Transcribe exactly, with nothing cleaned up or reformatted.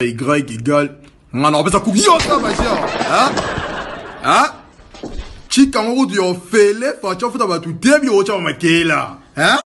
Y égale. On a ça couille ça, ma chère. Hein? Hein? Chica, on dit on fait les, faut que tu fasses tout début au tchao, ma là. Hein?